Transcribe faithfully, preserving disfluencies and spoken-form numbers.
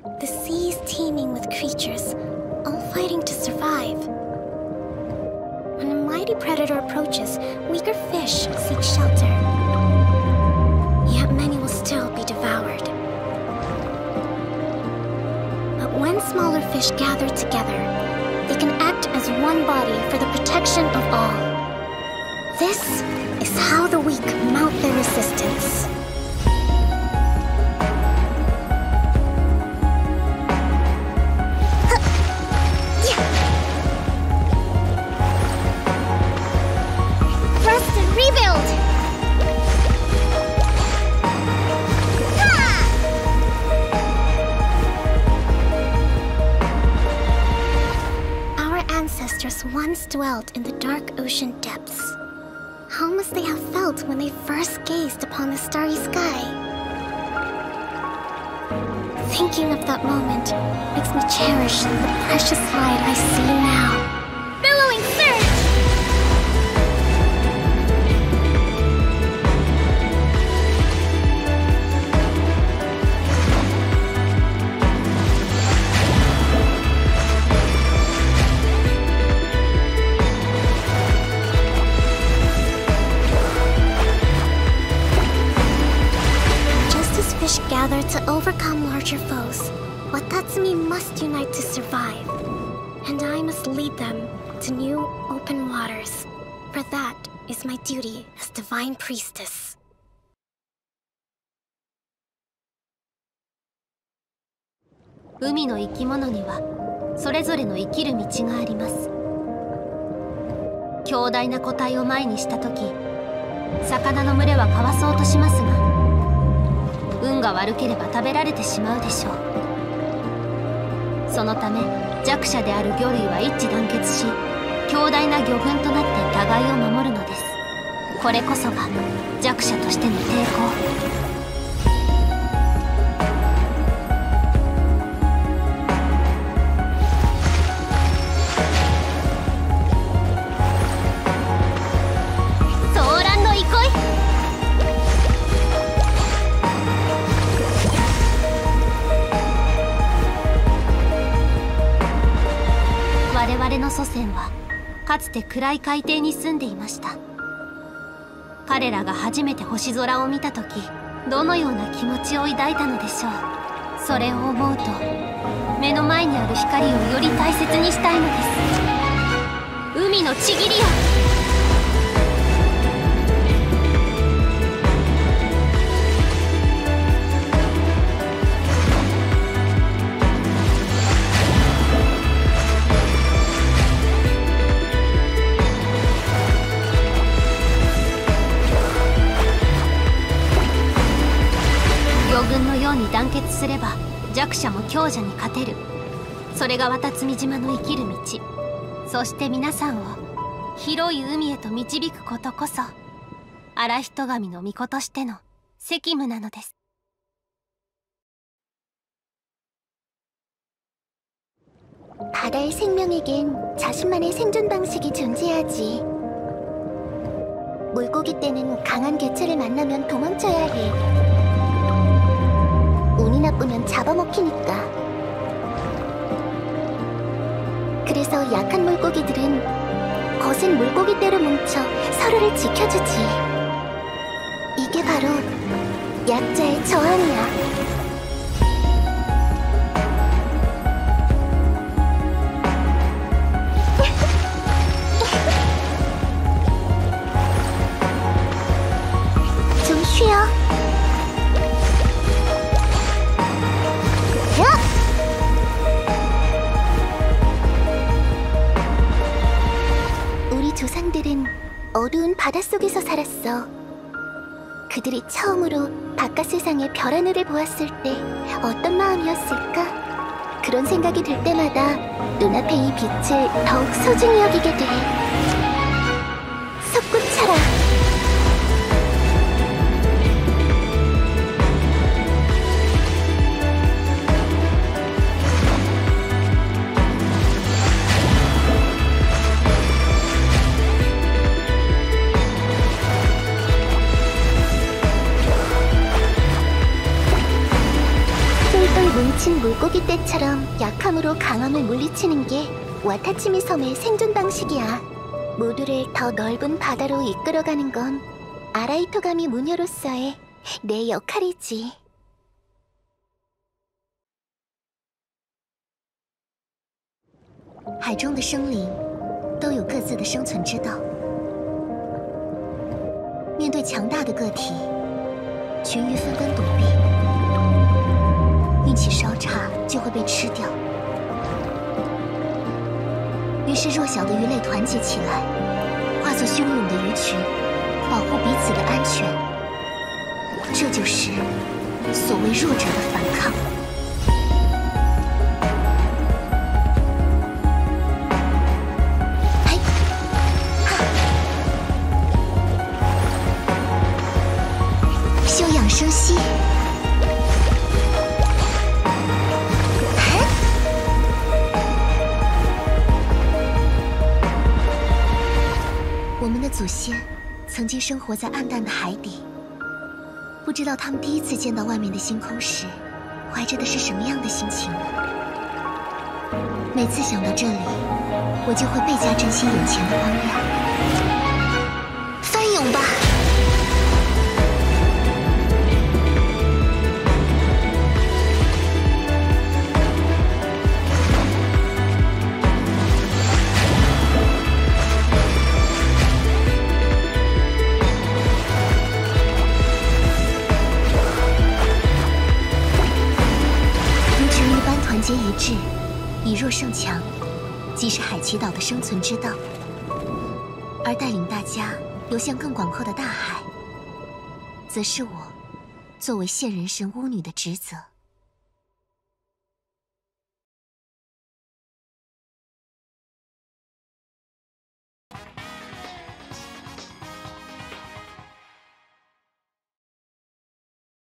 The sea is teeming with creatures, all fighting to survive. When a mighty predator approaches, weaker fish seek shelter. Yet many will still be devoured. But when smaller fish gather together, they can act as one body for the protection of all. This is how the weak mount their resistance. Thrust and rebuild! Our ancestors once dwelt in the dark ocean depths. How must they have felt when they first gazed upon the starry sky? Thinking of that moment makes me cherish the precious light I see now. Billowing surge! Fish gather to overcome larger foes. Watatsumi must unite to survive. And I must lead them to new, open waters. For that is my duty as Divine Priestess. 海の生き物にはそれぞれの生きる道があります。強大な個体を前にした時、魚の群れはかわそうとしますが、運が悪ければ食べられてしまうでしょう。そのため弱者である魚類は一致団結し、強大な魚群となって互いを守るのです。これこそが弱者としての抵抗。我々の祖先はかつて暗い海底に住んでいました。彼らが初めて星空を見た時、どのような気持ちを抱いたのでしょう。それを思うと目の前にある光をより大切にしたいのです。海のちぎりよ、魚群のように団結すれば弱者も強者に勝てる。それが渡積島の生きる道、そして皆さんを広い海へと導くことこそ荒人神の巫女としての責務なのです。 바다의 생명에겐 자신만의 생존 방식이 존재하지. 물고기 떼는 강한 개체를 만나면 도망쳐야 해. 운이 나쁘면 잡아먹히니까. 그래서 약한 물고기들은 거센 물고기 떼로 뭉쳐 서로를 지켜주지. 이게 바로 약자의 저항이야. 좀 쉬어. 우리 조상들은 어두운 바닷속에서 살았어. 그들이 처음으로 바깥 세상의 별 하늘을 보았을 때 어떤 마음이었을까? 그런 생각이 들 때마다 눈앞의 이 빛을 더욱 소중히 여기게 돼. 솟구쳐라. 지친 물고기 떼처럼 약함으로 강함을 물리치는 게 와타치미 섬의 생존 방식이야. 모두를 더 넓은 바다로 이끌어가는 건 아라이토가미 무녀로서의 내 역할이지. 海中的生灵都有各自的生存之道。面对强大的个体，群鱼纷纷躲避，运气稍差就会被吃掉。于是弱小的鱼类团结起来，化作汹涌的鱼群，保护彼此的安全。这就是所谓弱者的反抗。 生息，我们的祖先曾经生活在暗淡的海底，不知道他们第一次见到外面的星空时，怀着的是什么样的心情。每次想到这里，我就会倍加珍惜眼前的光亮。翻涌吧！ 团结一致，以弱胜强，即是海奇岛的生存之道。而带领大家游向更广阔的大海，则是我作为现人神巫女的职责。